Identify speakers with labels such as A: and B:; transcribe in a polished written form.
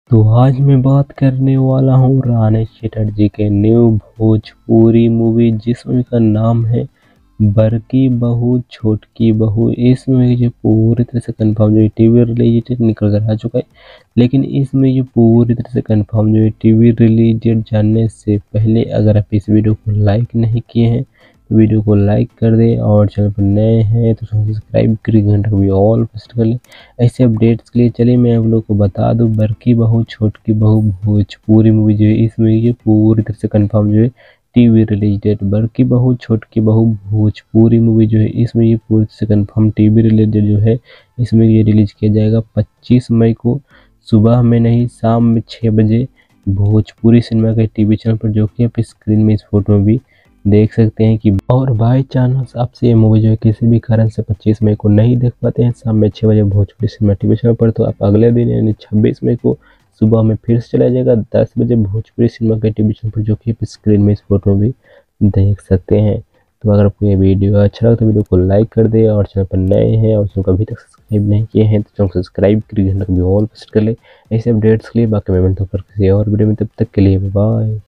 A: तो आज मैं बात करने वाला हूँ रानी चटर्जी के न्यू भोजपुरी मूवी जिस मूवी का नाम है बड़की बहू छोटकी बहू। इस मूवी जो पूरी तरह से कंफर्म जो टीवी रिलीज निकल कर आ चुका है, लेकिन इस मूवी जो पूरी तरह से कंफर्म जो टीवी रिलीज डेट जानने से पहले अगर आप इस वीडियो को लाइक नहीं किए हैं तो वीडियो को लाइक कर दें, और चैनल पर नए हैं तो सब्सक्राइब करिए, घंटा को भी ऑल प्रेस कर लें ऐसे अपडेट्स के लिए। चलिए मैं आप लोग को बता दूं, बड़की बहू छोटकी बहू भोजपुरी मूवी जो है इस मूवी की पूरी तरह से कंफर्म जो है टीवी रिलीज डेट। बड़की बहू छोटकी बहू भोजपुरी मूवी जो है इसमें ये पूरी तरह से कंफर्म टीवी रिलीज डेट जो है इसमें ये रिलीज किया जाएगा 25 मई को, सुबह में नहीं शाम में 6 बजे भोजपुरी सिनेमा के टीवी चैनल पर, जो कि आप स्क्रीन में इस फोटो में भी देख सकते हैं कि। और बाई चांस आपसे ये मूवी जो है किसी भी कारण से 25 मई को नहीं देख पाते हैं शाम में 6 बजे भोजपुरी सिनेमा टीवी चैनल पर, तो आप अगले दिन यानी 26 मई को सुबह में फिर से चला जाएगा 10 बजे भोजपुरी सिनेमा के टीवी चैनल पर, जो कि आप स्क्रीन में इस फोटो में भी देख सकते हैं। तो अगर आपको ये वीडियो अच्छा लगा तो वीडियो को लाइक कर दे, और चैनल पर नए हैं और चैनल को अभी तक सब्सक्राइब नहीं किए हैं तो चैनल को सब्सक्राइब करिए, घंटा को भी ऑल प्रेस कर ले ऐसे अपडेट्स के लिए। बाकी मैं मिलता हूँ किसी और वीडियो में, तब तक के लिए बाय।